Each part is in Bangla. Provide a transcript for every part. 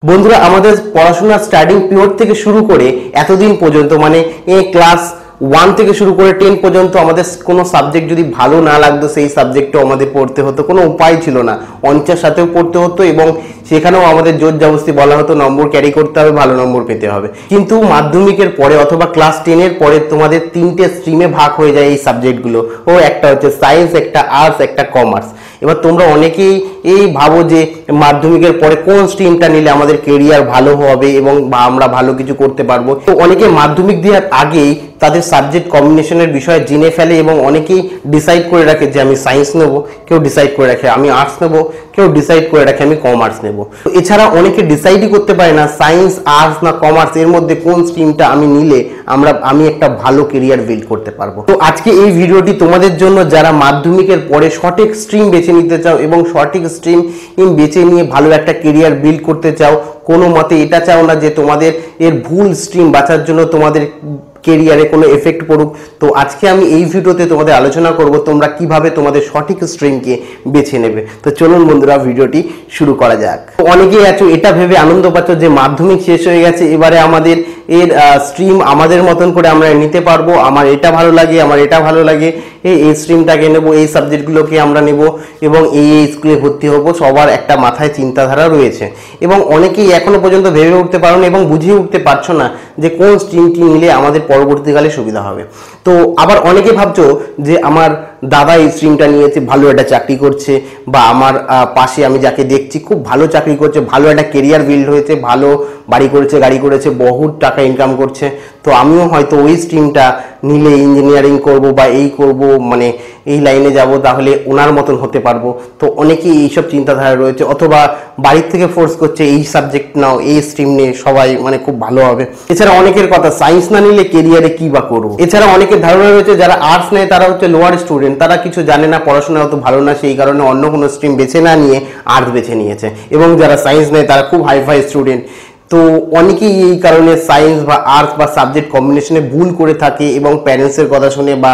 বন্ধুরা আমাদের পড়াশোনা স্টার্টিং পিরিয়ড থেকে শুরু করে এতদিন পর্যন্ত মানে ক্লাস 1 থেকে শুরু করে 10 পর্যন্ত আমাদের কোনো সাবজেক্ট যদি ভালো না লাগতো সেই সাবজেক্টও আমাদের পড়তে হতো, কোনো উপায় ছিল না। অনিচ্ছার সাথেও পড়তে হতো এবং সেখানেও আমাদের জোর জবরদস্তি বলা হতো নম্বর ক্যারি করতে হবে, ভালো নম্বর পেতে হবে। কিন্তু মাধ্যমিকের পরে অথবা ক্লাস 10-এর পরে তোমাদের 3টে স্ট্রিমে ভাগ হয়ে যায় এই সাবজেক্টগুলো। একটা হচ্ছে সায়েন্স, একটা আর্টস, একটা কমার্স। এবার তোমরা অনেকেই ভাবো যে মাধ্যমিকের পরে কোন স্ট্রিমটা নিলে আমাদের কেরিয়ার ভালো হবে এবং আমরা ভালো কিছু করতে পারবো। তো অনেকে মাধ্যমিক দেওয়ার আগেই তাদের সাবজেক্ট কম্বিনেশনের বিষয়ে জেনে ফেলে এবং অনেকেই ডিসাইড করে রাখে যে আমি সায়েন্স নেব, কেউ ডিসাইড করে রাখে আমি আর্টস নেব, কেউ ডিসাইড করে রাখে আমি কমার্স নেব। তো এছাড়া অনেকে ডিসাইডই করতে পারে না সায়েন্স, আর্টস না কমার্স এর মধ্যে কোন স্ট্রিমটা আমি নিলে আমি একটা ভালো কেরিয়ার বিল্ড করতে পারবো। তো আজকে এই ভিডিওটি তোমাদের জন্য, যারা মাধ্যমিকের পরে সঠিক স্ট্রিম বেছে নিতে চাও এবং সঠিক স্ট্রিম বেছে নিয়ে ভালো একটা কেরিয়ার বিল্ড করতে চাও, কোনো মতে এটা চাও না যে তোমাদের ভুল স্ট্রিম বাছার জন্য তোমাদের কেরিয়ারে কোনো এফেক্ট পড়ুক। তো আজকে আমি এই ভিডিওতে তোমাদের আলোচনা করব তোমরা কিভাবে তোমাদের সঠিক স্ট্রিমকে বেছে নেবে। তো চলুন বন্ধুরা ভিডিওটি শুরু করা যাক। অনেকেই আছো এটা ভেবে আনন্দ পাচ্ছ যে মাধ্যমিক শেষ হয়ে গেছে, এবারে আমাদের স্ট্রিম আমাদের মতন করে আমরা নিতে পারবো, আমার এটা ভালো লাগে, আমার এটা ভালো লাগে, এই স্ট্রিমটাকে নেব, এই সাবজেক্টগুলোকে আমরা নেব এবং এই স্কুলে ভর্তি হব। সবার একটা মাথায় চিন্তাধারা রয়েছে এবং অনেকেই এখনো পর্যন্ত ভেবে উঠতে পারো না এবং বুঝিয়ে উঠতে পারছো না যে কোন স্ট্রিমটি নিলে আমাদের পরবর্তীকালে সুবিধা হবে। তো আবার অনেকে ভাবছো যে আমার দাদা এই স্ট্রিমটা নিয়েছে, ভালো একটা চাকরি করছে, বা আমার পাশে আমি যাকে দেখছি খুব ভালো চাকরি করছে, ভালো একটা কেরিয়ার বিল্ড হয়েছে, ভালো বাড়ি করেছে, গাড়ি করেছে, বহুত টাকা ইনকাম করছে, তো আমিও হয়তো ওই স্ট্রিমটা নিলে ইঞ্জিনিয়ারিং করব বা এই করব, মানে এই লাইনে যাব, তাহলে ওনার মতন হতে পারবো। তো অনেকেই এইসব চিন্তাধারা রয়েছে, অথবা বাড়ির থেকে ফোর্স করছে এই সাবজেক্ট নাও, এই স্ট্রিম নিয়ে সবাই মানে খুব ভালো হবে। এছাড়া অনেকের কথা সায়েন্স না নিলে কেরিয়ারে কি বা করবো। এছাড়া অনেকের ধারণা রয়েছে যারা আর্টস নেয় তারা হচ্ছে লোয়ার স্টুডেন্ট, তারা কিছু জানে না, পড়াশোনা অত ভালো না, সেই কারণে অন্য কোনো স্ট্রিম বেছে না নিয়ে আর্টস বেছে নিয়েছে। এবং যারা সায়েন্স নেয় তারা খুব হাইফাই স্টুডেন্ট। তো অনেকেই এই কারণে সায়েন্স বা আর্টস বা সাবজেক্ট কম্বিনেশনে ভুল করে থাকে এবং প্যারেন্টসের কথা শুনে বা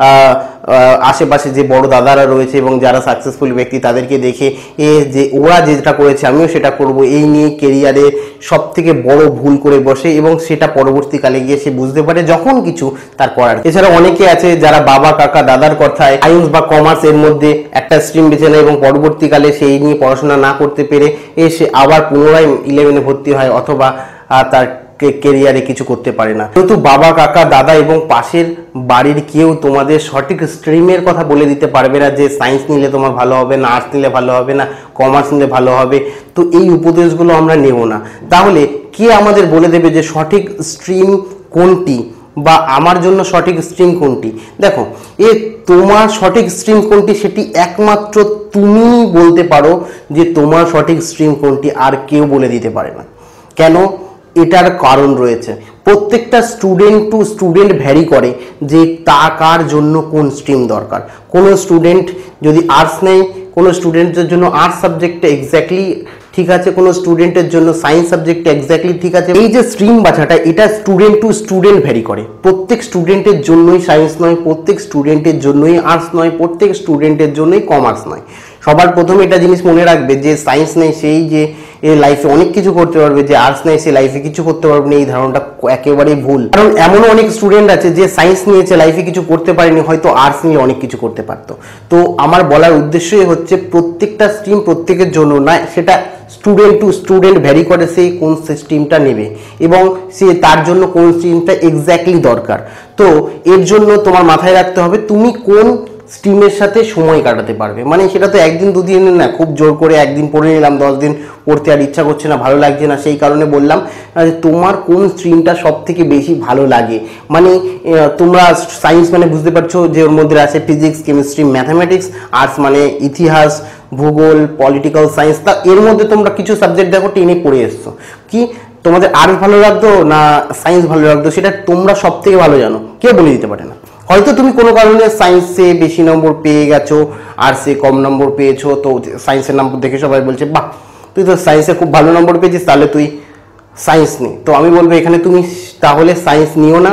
আশেপাশে যে বড় দাদারা রয়েছে এবং যারা সাকসেসফুল ব্যক্তি তাদেরকে দেখে যে ওরা যেটা করেছে আমিও সেটা করব, এই নিয়ে কেরিয়ারে সব থেকে বড় ভুল করে বসে এবং সেটা পরবর্তীকালে গিয়ে সে বুঝতে পারে যখন কিছু তার করার। এছাড়া অনেকে আছে যারা বাবা কাকা দাদার কথায় সায়েন্স বা কমার্স এর মধ্যে একটা স্ট্রিম বেছে নেয় এবং পরবর্তীকালে সেই নিয়ে পড়াশোনা না করতে পেরে সে আবার পুনরায় 11-এ ভর্তি হয় অথবা তার কেরিয়ারে কিছু করতে পারে না। যেহেতু বাবা কাকা দাদা এবং পাশের বাড়ির কেউ তোমাদের সঠিক স্ট্রিমের কথা বলে দিতে পারবে না যে সায়েন্স নিলে তোমার ভালো হবে না, আর্টস নিলে ভালো হবে না, কমার্স নিলে ভালো হবে, তো এই উপদেশগুলো আমরা নেব না। তাহলে কে আমাদের বলে দেবে যে সঠিক স্ট্রিম কোনটি বা আমার জন্য সঠিক স্ট্রিম কোনটি? দেখো, তোমার সঠিক স্ট্রিম কোনটি সেটি একমাত্র তুমি বলতে পারো যে তোমার সঠিক স্ট্রিম কোনটি, আর কেউ বলে দিতে পারে না। কেন? এটার কারণ রয়েছে। প্রত্যেকটা স্টুডেন্ট টু স্টুডেন্ট ভ্যারি করে যে কার জন্য কোন স্ট্রিম দরকার। কোনো স্টুডেন্ট যদি আর্টস নেয়, কোনো স্টুডেন্টের জন্য আর্টস সাবজেক্টটা এক্স্যাক্টলি ঠিক আছে, কোনো স্টুডেন্টের জন্য সায়েন্স সাবজেক্টটা এক্স্যাক্টলি ঠিক আছে। এই যে স্ট্রিম বাছাটা, এটা স্টুডেন্ট টু স্টুডেন্ট ভ্যারি করে। প্রত্যেক স্টুডেন্টের জন্যই সায়েন্স নয়, প্রত্যেক স্টুডেন্টের জন্যই আর্টস নয়, প্রত্যেক স্টুডেন্টের জন্যই কমার্স নয়। সবার প্রথমে এটা জিনিস মনে রাখবে যে সায়েন্স নেই সেই যে লাইফে অনেক কিছু করতে পারবে, যে আর্টস নেই সে লাইফে কিছু করতে পারবে না, এই ধারণাটা একেবারেই ভুল। কারণ এমনও অনেক স্টুডেন্ট আছে যে সায়েন্স নিয়েছে লাইফে কিছু করতে পারেনি, হয়তো আর্টস নিয়ে অনেক কিছু করতে পারতো। তো আমার বলার উদ্দেশ্যই হচ্ছে প্রত্যেকটা স্ট্রিম প্রত্যেকের জন্য না, সেটা স্টুডেন্ট টু স্টুডেন্ট ভ্যারি করে সে কোন স্ট্রিমটা নেবে এবং সে তার জন্য কোন স্ট্রিমটা এক্স্যাক্টলি দরকার। তো এর জন্য তোমার মাথায় রাখতে হবে তুমি কোন স্ট্রিমের সাথে সময় কাটাতে পারবে। মানে সেটা তো একদিন দুদিনের না, খুব জোর করে একদিন পড়ে নিলাম, 10 দিন পড়তে আর ইচ্ছা করছে না, ভালো লাগছে না, সেই কারণে বললাম তোমার কোন স্ট্রিমটা সব থেকে বেশি ভালো লাগে। মানে তোমরা সায়েন্স মানে বুঝতে পারছো যে ওর মধ্যে আছে ফিজিক্স, কেমিস্ট্রি, ম্যাথামেটিক্স, আর্টস মানে ইতিহাস, ভূগোল, পলিটিক্যাল সায়েন্স। তা এর মধ্যে তোমরা কিছু সাবজেক্ট দেখো টেনে পড়ে এসছো, কি তোমাদের আর্টস ভালো লাগতো না সায়েন্স ভালো লাগতো, সেটা তোমরা সব থেকে ভালো জানো, কেউ বলে দিতে পারে না। হয়তো তুমি কোনো কারণে সায়েন্সে বেশি নম্বর পেয়ে গেছো, আর্টসে কম নম্বর পেয়েছো, তো সায়েন্সের নম্বর দেখে সবাই বলছে বাহ তুই তো সায়েন্সে খুব ভালো নম্বর পেয়েছিস, তাহলে তুই সায়েন্স নে। তো আমি বলবো এখানে তুমি তাহলে সায়েন্স নিও না,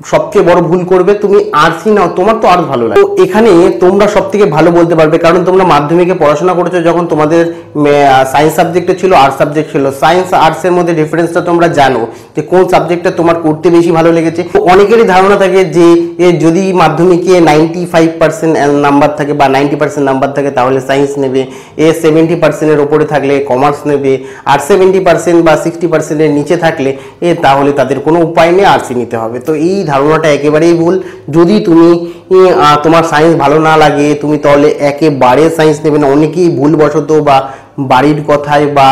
সবচেয়ে বড় ভুল করবে, তুমি আর্টসই নাও, তোমার তো আর্টস ভালো লাগে। তো এখানে তোমরা সব থেকে ভালো বলতে পারবে, কারণ তোমরা মাধ্যমিকে পড়াশোনা করেছো যখন, তোমাদের সায়েন্স সাবজেক্টে ছিল, আর্টস সাবজেক্ট ছিল। সায়েন্স আর্টসের মধ্যে ডিফারেন্সটা তোমরা জানো যে কোন সাবজেক্টটা তোমার করতে বেশি ভালো লেগেছে। অনেকেরই ধারণা থাকে যে যদি মাধ্যমিকে 95% নাম্বার থাকে বা 90% নাম্বার থাকে তাহলে সায়েন্স নেবে, 70%-এর ওপরে থাকলে কমার্স নেবে, আর 70% বা 60%-এর নিচে থাকলে তাহলে তাদের কোনো উপায় নেই, আর্টসই নিতে হবে। তো এই ধারণাটা একেবারেই ভুল। যদি তুমি তোমার সায়েন্স ভালো না লাগে, তুমি তাহলে একেবারে সায়েন্স নেবে না। অনেকেই ভুলবশত বা বাড়ির কথায় বা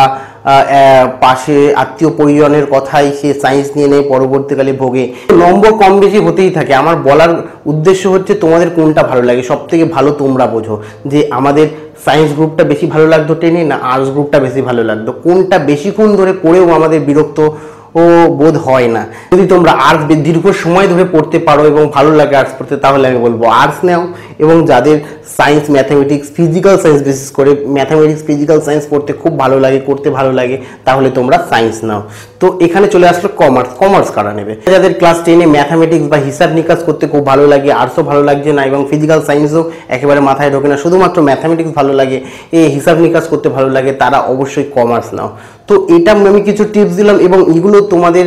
পাশে আত্মীয় পরিজনের কথায় সে সায়েন্স নিয়ে নেয়, পরবর্তীকালে ভোগে। নম্বর কম বেশি হতেই থাকে। আমার বলার উদ্দেশ্য হচ্ছে তোমাদের কোনটা ভালো লাগে, সব থেকে ভালো তোমরা বোঝো যে আমাদের সায়েন্স গ্রুপটা বেশি ভালো লাগতো টেনে, না আর্টস গ্রুপটা বেশি ভালো লাগতো, কোনটা বেশিক্ষণ ধরে পড়েও আমাদের বিরক্ত ও বোধ হয় না। যদি তোমরা আর্টস দীর্ঘ সময় ধরে পড়তে পারো এবং ভালো লাগে আর্টস পড়তে, তাহলে আমি বলবো আর্টস নাও। এবং যাদের সায়েন্স, ম্যাথামেটিক্স, ফিজিক্যাল সায়েন্স, বিশেষ করে ম্যাথামেটিক্স, ফিজিক্যাল সায়েন্স পড়তে খুব ভালো লাগে, করতে ভালো লাগে, তাহলে তোমরা সায়েন্স নাও। তো এখানে চলে আসলো কমার্স। কমার্স কারা নেবে? যাদের ক্লাস 10-এ ম্যাথামেটিক্স বা হিসাব নিকাশ করতে খুব ভালো লাগে, আর্টসও ভালো লাগছে না এবং ফিজিক্যাল সায়েন্সও একেবারে মাথায় ঢোকে না, শুধুমাত্র ম্যাথামেটিক্স ভালো লাগে, হিসাব নিকাশ করতে ভালো লাগে, তারা অবশ্যই কমার্স নাও। তো এটা আমি কিছু টিপস দিলাম এবং এগুলো তোমাদের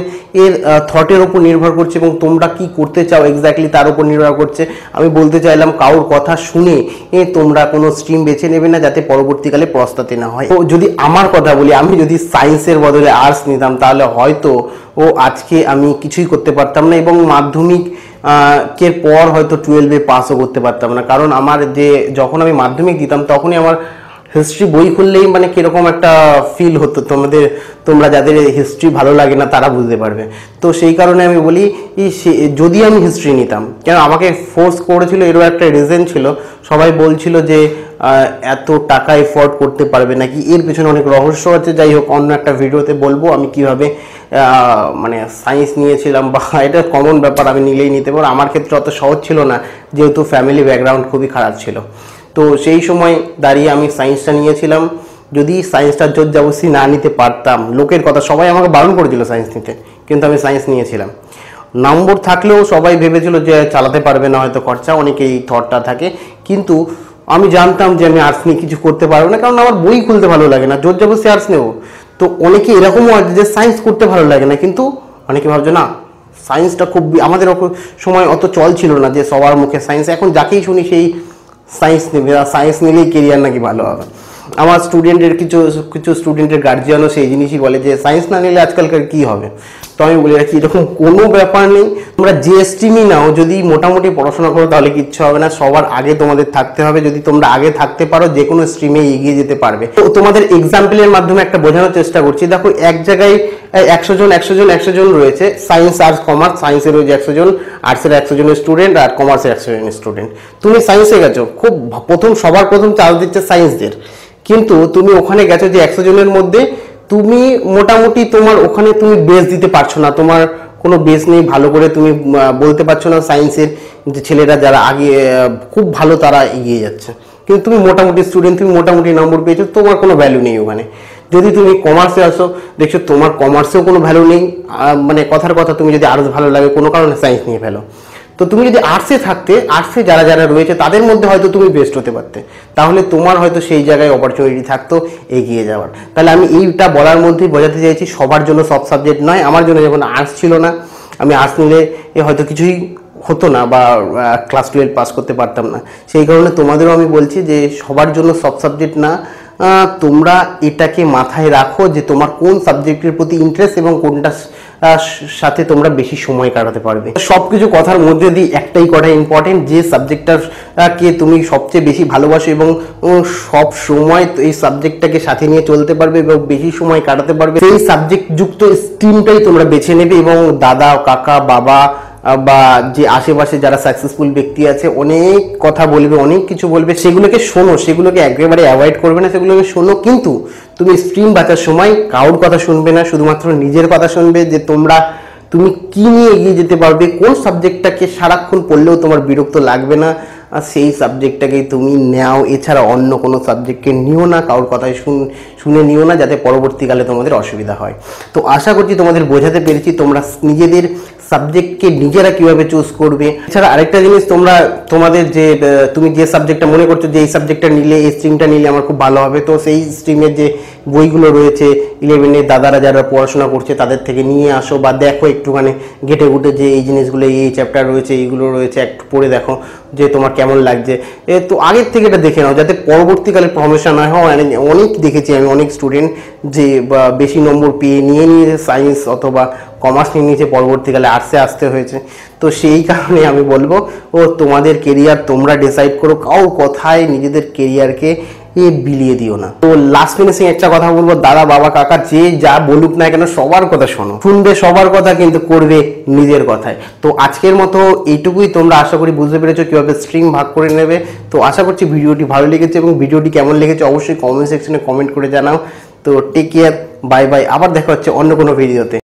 থটের উপর নির্ভর করছে এবং তোমরা কি করতে চাও এক্স্যাক্টলি তার উপর নির্ভর করছে। আমি বলতে চাইলাম কারোর কথা শুনে তোমরা কোনো স্ট্রিম বেছে নেবে না, যাতে পরবর্তীকালে পস্তাতে না হয়। তো যদি আমার কথা বলি, আমি যদি সায়েন্সের বদলে আর্টস নিতাম তাহলে হয়তো আজকে আমি কিছুই করতে পারতাম না এবং মাধ্যমিক এর পর হয়তো 12-এ পাসও করতে পারতাম না। কারণ আমার যখন আমি মাধ্যমিক দিতাম তখনই আমার হিস্ট্রি বই খুললেই মানে কিরকম একটা ফিল হতো। তোমরা যাদের হিস্ট্রি ভালো লাগে না তারা বুঝতে পারবে। তো সেই কারণে আমি বলি যদি আমি হিস্ট্রি নিতাম, কেন আমাকে ফোর্স করেছিল, এরও একটা রিজন ছিল। সবাই বলছিল যে এত টাকা এফোর্ড করতে পারবে নাকি, এর পেছনে অনেক রহস্য আছে। যাই হোক, অন্য একটা ভিডিওতে বলবো আমি কিভাবে মানে সায়েন্স নিয়েছিলাম, বা এটা কমন ব্যাপার, আমি নিলেই নিতে পারবো। আমার ক্ষেত্রে অত সহজ ছিল না, যেহেতু ফ্যামিলি ব্যাকগ্রাউন্ড খুবই খারাপ ছিল। তো সেই সময় দাঁড়িয়ে আমি সায়েন্সটা নিয়েছিলাম। যদি সায়েন্সটা জোর জবরদস্তি না নিতে পারতাম, লোকের কথা, সবাই আমাকে বারণ করেছিল সায়েন্স নিতে, কিন্তু আমি সায়েন্স নিয়েছিলাম। নম্বর থাকলেও সবাই ভেবেছিল যে চালাতে পারবে না, হয়তো খরচা, অনেকেই এই থটটা থাকে। কিন্তু আমি জানতাম যে আমি আর্টস নিয়ে কিছু করতে পারবো না, কারণ আমার বই খুলতে ভালো লাগে না, জোর জবরদস্তি আর্টস নেবো। তো অনেকে এরকমও আছে যে সায়েন্স করতে ভালো লাগে না, কিন্তু অনেকে ভাবছে না সায়েন্সটা খুব, আমাদের সময় অত চল ছিল না যে সবার মুখে সায়েন্স। এখন যাকেই শুনি সেই সায়েন্স নেবে, সায়েন্স নিলেই কেরিয়ার নাকি ভালো হবে। আমার স্টুডেন্টের কিছু স্টুডেন্টের গার্জিয়ানও সেই জিনিসই বলে যে সায়েন্স না নিলে আজকালকার কি হবে। তো আমি বলে রাখি এরকম কোনো ব্যাপার নেই। তোমরা যে স্ট্রিমই নাও, যদি মোটামুটি পড়াশোনা করো তাহলে কিচ্ছু হবে না। সবার আগে তোমাদের থাকতে হবে। যদি তোমরা আগে থাকতে পারো, যে কোনো স্ট্রিমে এগিয়ে যেতে পারবে। তো তোমাদের এক্সাম্পলের মাধ্যমে একটা বোঝানোর চেষ্টা করছি। দেখো, এক জায়গায় 100 জন রয়েছে, সায়েন্স, আর্টস, কমার্স। সায়েন্সের রয়েছে 100 জন, আর্টসের 100 জন স্টুডেন্ট, আর কমার্সের 100 জন স্টুডেন্ট। তুমি সায়েন্সে গেছো, খুব সবার প্রথম চান্স দিচ্ছে সায়েন্সদের, কিন্তু তুমি ওখানে গেছো যে 100 জনের মধ্যে তুমি মোটামুটি তোমার ওখানে তুমি বেস দিতে পারছো না, তোমার কোনো বেস নেই, ভালো করে তুমি বলতে পারছো না সায়েন্সের যে ছেলেরা যারা আগে খুব ভালো তারা এগিয়ে যাচ্ছে, কিন্তু তুমি মোটামুটি স্টুডেন্ট, তুমি মোটামুটি নম্বর পেয়েছো, তোমার কোনো ভ্যালু নেই ওখানে। যদি তুমি কমার্সে আসো, দেখছো তোমার কমার্সেও কোনো ভ্যালু নেই, মানে কথার কথা, তুমি যদি আর্টস ভালো লাগে কোনো কারণে সায়েন্স নিয়ে ফেলো। তো তুমি যদি আর্টসে থাকতে, আর্টসে যারা যারা রয়েছে তাদের মধ্যে হয়তো তুমি বেস্ট হতে পারতে, তাহলে তোমার হয়তো সেই জায়গায় অপরচুনিটি থাকতো এগিয়ে যাওয়ার। তাহলে আমি এইটা বলার মধ্যেই বোঝাতে চাইছি, সবার জন্য সব সাবজেক্ট নয়। আমার জন্য যখন আর্টস ছিল না, আমি আর্টস নিলে হয়তো কিছুই হতো না বা ক্লাস 12 পাস করতে পারতাম না। সেই কারণে তোমাদেরও আমি বলছি যে সবার জন্য সব সাবজেক্ট না। তোমরা এটাকে মাথায় রাখো যে তোমার কোন সাবজেক্টের প্রতি ইন্টারেস্ট এবং কোনটার সাথে তোমরা বেশি সময় কাটাতে পারবে। সবকিছু কথার মধ্যে দিয়ে একটাই কথা ইম্পর্টেন্ট, যে সাবজেক্টটাকে তুমি সবচেয়ে বেশি ভালোবাসো এবং সব সময় এই সাবজেক্টটাকে সাথে নিয়ে চলতে পারবে এবং বেশি সময় কাটাতে পারবে, সেই সাবজেক্ট যুক্ত স্ট্রিমটাই তোমরা বেছে নেবে। এবং দাদা, কাকা, বাবা বা যে আশেপাশে যারা সাকসেসফুল ব্যক্তি আছে অনেক কথা বলবে, অনেক কিছু বলবে, সেগুলোকে শোনো, সেগুলোকে একেবারে অ্যাভয়েড করবে না, সেগুলোকে শোনো। কিন্তু তুমি স্ট্রিম বাঁচার সময় কারোর কথা শুনবে না, শুধুমাত্র নিজের কথা শুনবে, যে তুমি কি নিয়ে এগিয়ে যেতে পারবে, কোন সাবজেক্টটাকে সারাক্ষণ পড়লেও তোমার বিরক্ত লাগবে না, আর সেই সাবজেক্টটাকেই তুমি নাও। এছাড়া অন্য কোনো সাবজেক্টকে নিও না, কারোর কথায় শুনে নিও না, যাতে পরবর্তীকালে তোমাদের অসুবিধা হয়। তো আশা করছি তোমাদের বোঝাতে পেরেছি। তোমরা নিজেদের সাবজেক্টকে নিজেরা কিভাবে চুজ করবে। এছাড়া আরেকটা জিনিস, তোমাদের যে তুমি যে সাবজেক্টটা মনে করছো যে এই সাবজেক্টটা নিলে, এই স্ট্রিমটা নিলে আমার খুব ভালো হবে, তো সেই স্ট্রিমের যে বইগুলো রয়েছে 11-এর দাদারা যারা পড়াশোনা করছে তাদের থেকে নিয়ে আসো, বা দেখো একটুখানি ঘেটে ঘুটে যে এই জিনিসগুলো, এই চ্যাপ্টার রয়েছে, এইগুলো রয়েছে, একটু পড়ে দেখো যে তোমার কেমন লাগছে। তো আগের থেকে এটা দেখে নাও যাতে পরবর্তীকালে সমস্যা না হয়। অনেক দেখেছি আমি অনেক স্টুডেন্ট যে বেশি নম্বর পেয়ে নিয়ে সায়েন্স অথবা কমার্স নিয়ে নিয়েছে, পরবর্তীকালে আর্টসে আসতে হয়েছে। তো সেই কারণে আমি বলবো তোমাদের কেরিয়ার তোমরা ডিসাইড করো, কাউ কথায় নিজেদের কেরিয়ারকে বিলিয়ে দিও না। তো লাস্ট ফিনিশিং একটা কথা বলবো, দাদা বাবা কাকা যে যা বলুক না কেন সবার কথা শোনো, শুনবে সবার কথা কিন্তু করবে নিজের কথায়। তো আজকের মতো এইটুকুই, তোমরা আশা করি বুঝতে পেরেছো কিভাবে স্ট্রিম ভাগ করে নেবে। তো আশা করছি ভিডিওটি ভালো লেগেছে, এবং ভিডিওটি কেমন লেগেছে অবশ্যই কমেন্ট সেকশনে কমেন্ট করে জানাও। তো টেক কেয়ার, বাই বাই, আবার দেখা হচ্ছে অন্য কোনো ভিডিওতে।